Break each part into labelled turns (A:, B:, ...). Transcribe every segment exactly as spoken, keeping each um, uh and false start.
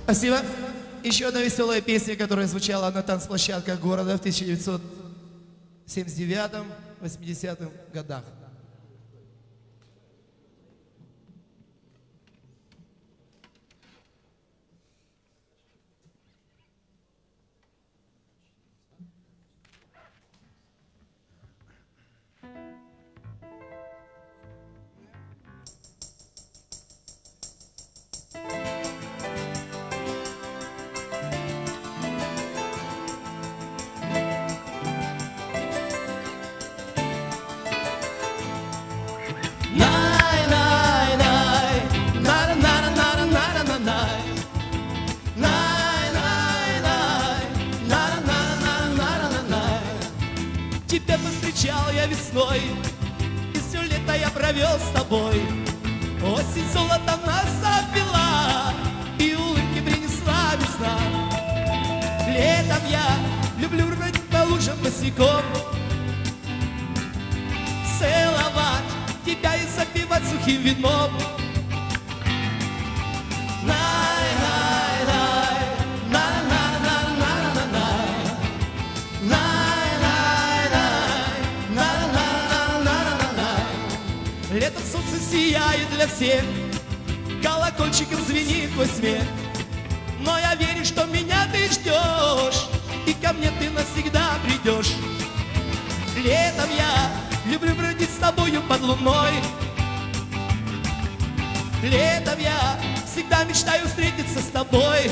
A: Спасибо. Еще одна веселая песня, которая звучала на танцплощадках города в тысяча девятьсот семьдесят девятом — восьмидесятых годах.
B: Тебя повстречал я весной, и все лето я провел с тобой. Осень золотом нас обвела, и улыбки принесла весна. Летом я люблю бродить по лужам босиком, целовать тебя и запивать сухим вином. Летом солнце сияет для всех, колокольчиком звенит твой смех. Но я верю, что меня ты ждешь, и ко мне ты навсегда придешь. Летом я люблю бродить с тобою под луной. Летом я всегда мечтаю встретиться с тобой.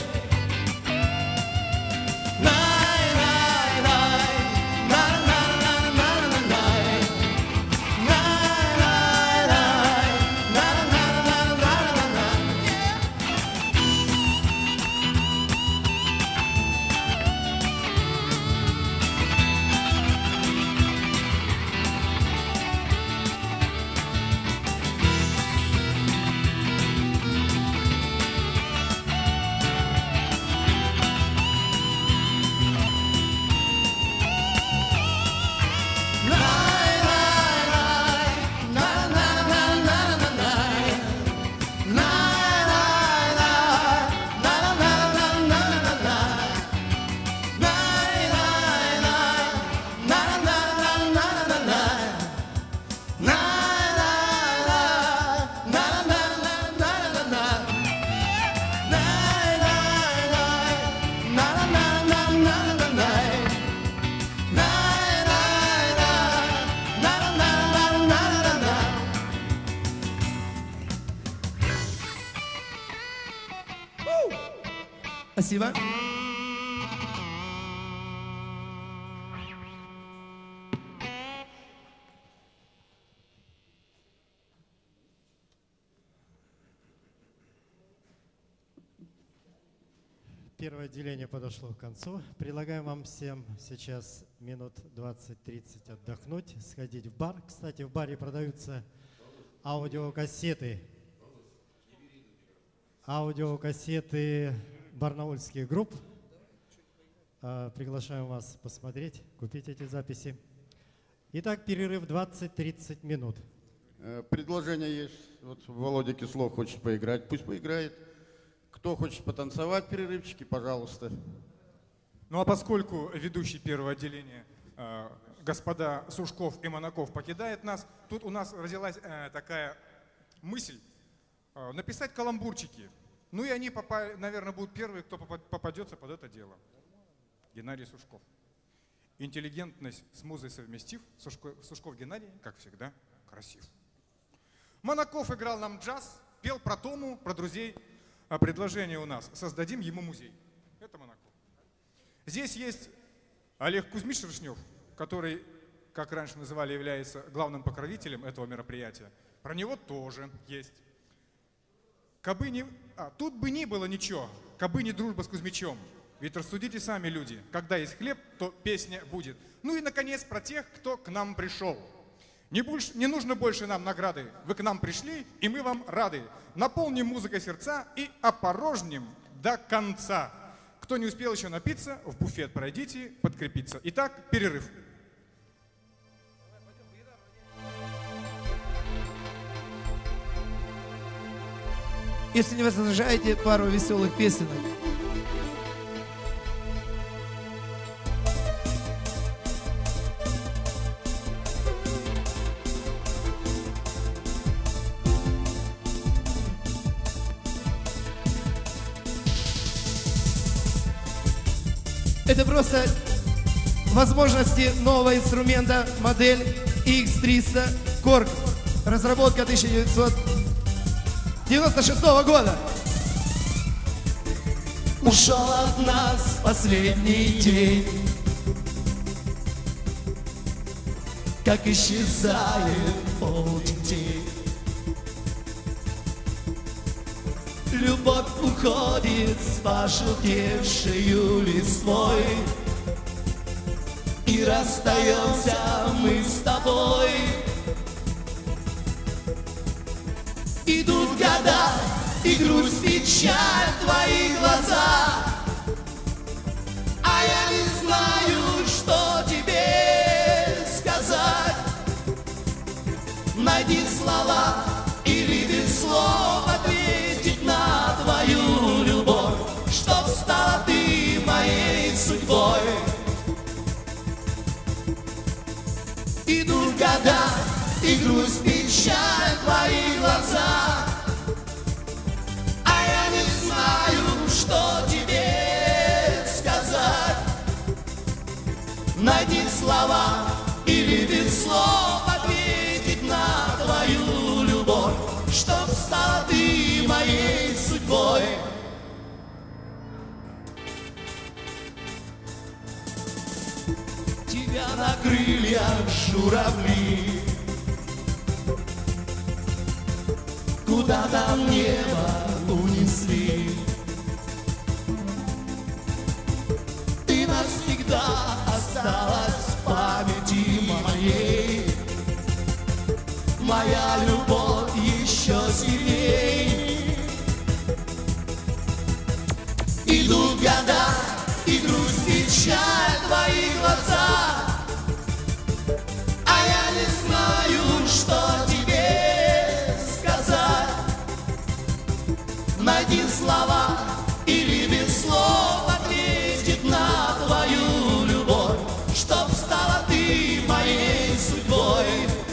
A: Спасибо.
C: Первое отделение подошло к концу. Предлагаю вам всем сейчас минут двадцать-тридцать отдохнуть, сходить в бар. Кстати, в баре продаются аудиокассеты. Аудиокассеты барнаульских групп. Приглашаем вас посмотреть, купить эти записи. Итак, перерыв двадцать-тридцать минут.
D: Предложение есть. Вот Володя Кислов хочет поиграть, пусть поиграет. Кто хочет потанцевать, перерывчики, пожалуйста.
E: Ну а поскольку ведущий первого отделения, э, господа Сушков и Монаков, покидает нас, тут у нас родилась э, такая мысль э, написать каламбурчики. Ну и они, попали, наверное, будут первые, кто попадется под это дело. Геннадий Сушков. Интеллигентность с музой совместив. Сушков, Сушков Геннадий, как всегда, красив. Монаков играл нам джаз, пел про Тому, про друзей. А предложение у нас: создадим ему музей. Это Монаков. Здесь есть Олег Кузьмич Шершнев, который, как раньше называли, является главным покровителем этого мероприятия. Про него тоже есть. Кабы не... а, тут бы не было ничего, кабы не дружба с Кузьмичом. Ведь рассудите сами, люди, когда есть хлеб, то песня будет. Ну и, наконец, про тех, кто к нам пришел. Не, больше, не нужно больше нам награды. Вы к нам пришли, и мы вам рады. Наполним музыкой сердца и опорожним до конца. Кто не успел еще напиться, в буфет пройдите, подкрепиться. Итак, перерыв.
A: Если не возражаете, пару веселых песенок. Это просто возможности нового инструмента, модель икс триста Korg. Разработка тысяча девятьсот девяносто шестого года.
B: Ушел от нас последний день, как исчезает полдень день. Любовь уходит с пожелтевшею листвой, и расстаемся мы с тобой. Идут года, и грусть, печаль в твоих глазах, а я не знаю, что тебе сказать. Найди слова или без слов ответить на твою любовь, чтоб стала ты моей судьбой. Идут года, и грусть, печаль в твоих глазах, а я не знаю, что тебе сказать. Найди слова или без слов ответить на твою любовь, чтоб стала ты моей судьбой. Тебя на крыльях журавли куда-то в небо унесли. Ты навсегда осталась в памяти моей. Моя любовь еще сильней. Идут года, и грусть, печаль в твоих глазах, а я не знаю, что тебе сказать. Найди слова или без слов ответить на твою любовь, чтоб стала ты моей судьбой.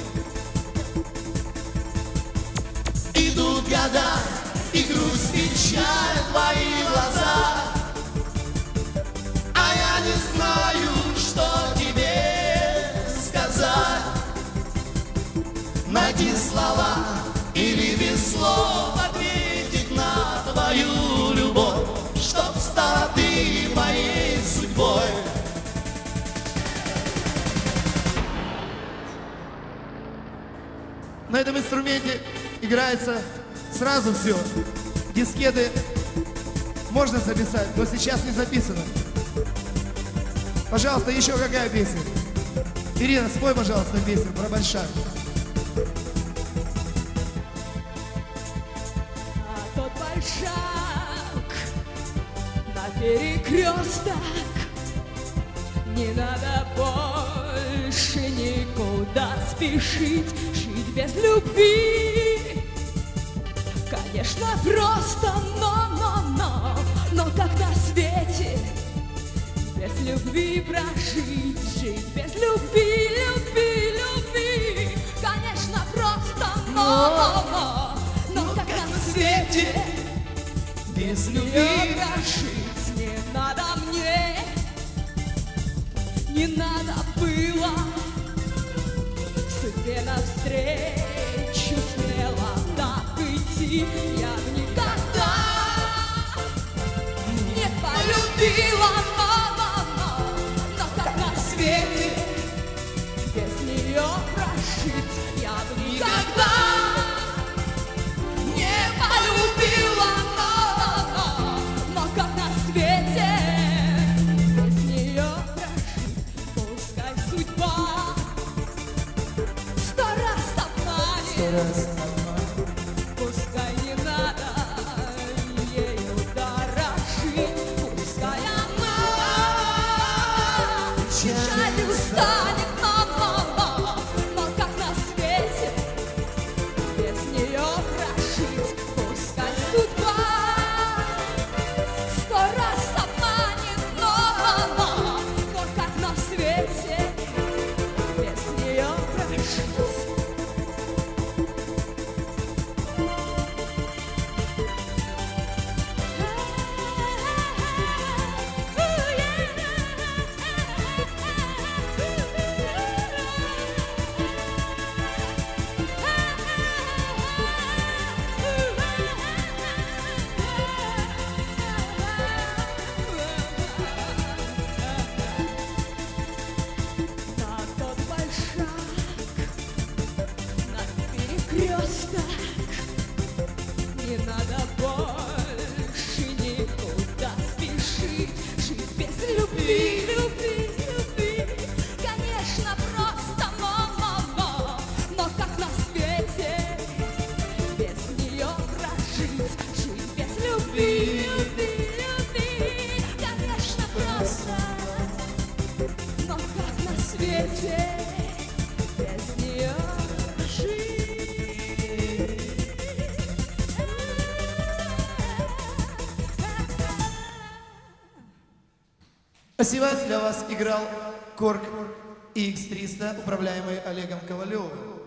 B: Идут года, и грусть, печаль в твоих глазах, а я не знаю, что тебе сказать. Найди слова или без слов ответить на твою любовь, чтоб стала ты моей судьбой.
A: На этом инструменте играется сразу все. Дискеты можно записать, но сейчас не записано. Пожалуйста, еще какая песня? Ирина, спой, пожалуйста, песню про большак.
F: А тот большак на перекресток, не надо больше никуда спешить, жить без любви. Конечно, просто, но, но, но, но как на свете без любви прожить, жить без любви, любви, любви. Конечно, просто, но, но, но, но как на свете без любви прожить не надо мне, не надо было судьбе навстречу смело так идти. Я бы никогда не полюбила, но, но, но, но как на свете без нее прожить. Я бы никогда не полюбила, но, но, но, но как на свете без нее прожить. Пускай судьба сто раз обманет, пускай не надо ею дорожить, пускай она судьба сто раз обманет, но она, но как на свете без нее прожить? На тот большак, на перекресток не надо больше никуда спешить. Жить без любви, любви, любви, конечно, просто, но, но, но, но как на свете без нее прожить? Жить без любви, любви, любви, конечно, просто, но как на свете без нее жить?
A: Спасибо. Для вас играл Корг икс триста, управляемый Олегом Ковалевым.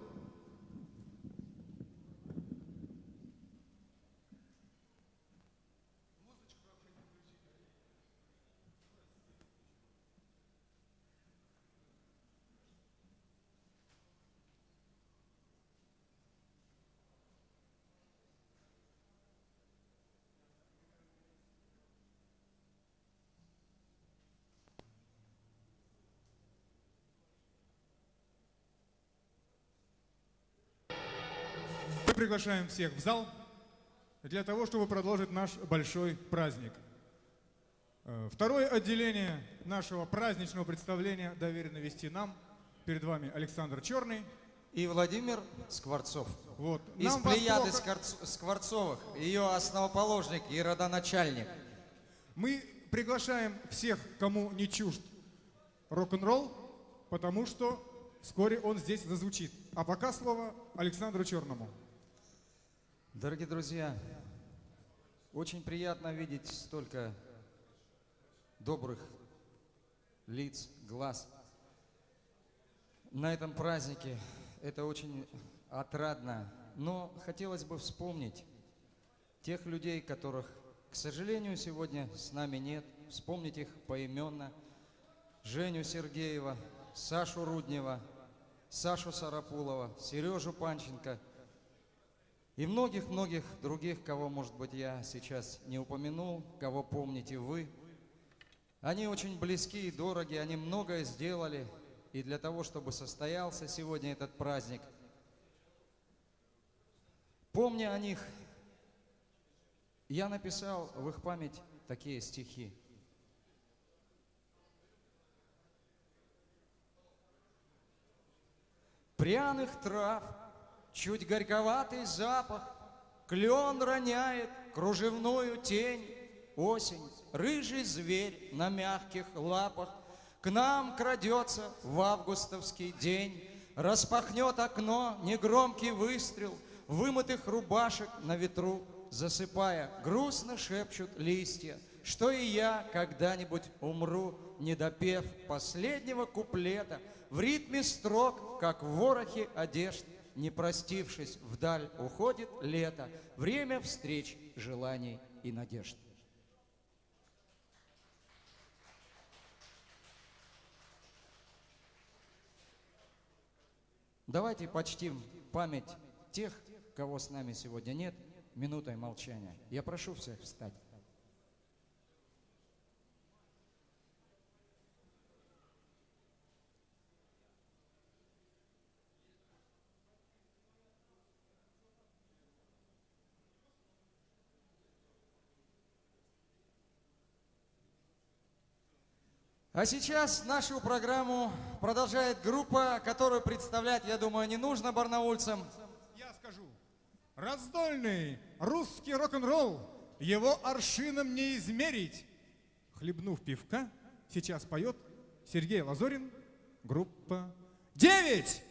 E: Мы приглашаем всех в зал для того, чтобы продолжить наш большой праздник. Э, Второе отделение нашего праздничного представления доверено вести нам. Перед вами Александр Черный.
G: И Владимир Скворцов.
E: Вот.
G: Из
E: Нам
G: плеяды
E: Восток-
G: Скорц- Скворцовых, ее основоположник и родоначальник.
E: Мы приглашаем всех, кому не чужд рок-н-ролл, потому что вскоре он здесь зазвучит. А пока слово Александру Черному.
G: Дорогие друзья, очень приятно видеть столько добрых лиц, глаз на этом празднике. Это очень отрадно. Но хотелось бы вспомнить тех людей, которых, к сожалению, сегодня с нами нет. Вспомнить их поименно. Женю Сергеева, Сашу Руднева, Сашу Сарапулова, Сережу Панченко и многих-многих других, кого, может быть, я сейчас не упомянул, кого помните вы. Они очень близки и дороги, они многое сделали. И для того, чтобы состоялся сегодня этот праздник, помня о них, я написал в их память такие стихи. Пряных трав, чуть горьковатый запах, клен роняет кружевную тень. Осень, рыжий зверь на мягких лапах к нам крадется в августовский день. Распахнет окно негромкий выстрел вымытых рубашек на ветру, засыпая, грустно шепчут листья, что и я когда-нибудь умру, не допев последнего куплета, в ритме строк, как в ворохе одежд, не простившись, вдаль уходит лето, время встреч, желаний и надежд. Давайте почтим память тех, кого с нами сегодня нет, минутой молчания. Я прошу всех встать. А сейчас нашу программу продолжает группа, которую представлять, я думаю, не нужно барнаульцам.
E: Я скажу. Раздольный русский рок-н-ролл, его аршином не измерить. Хлебнув пивка, сейчас поет Сергей Лазорин, группа «Девять».